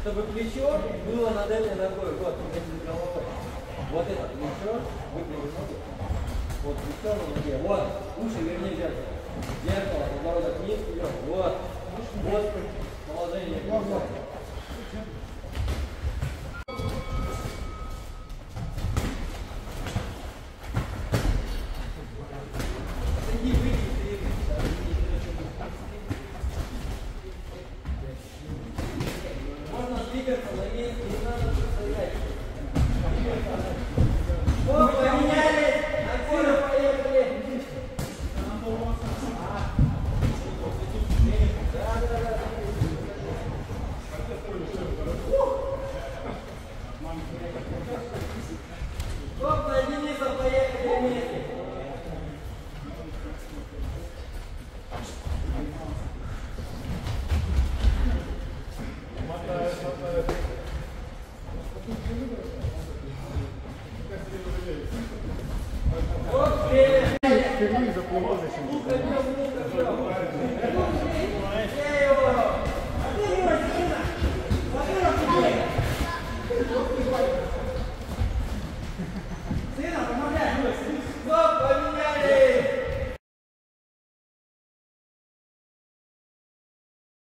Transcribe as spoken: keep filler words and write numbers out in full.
Чтобы плечо было над этой ногой. Вот, вместе с головой. Вот это плечо, выпрямим ноги. Вот плечо на ноге. Вот, уши верни зеркало. Зеркало, подбородок вниз, вперед. Вот. Вот положение.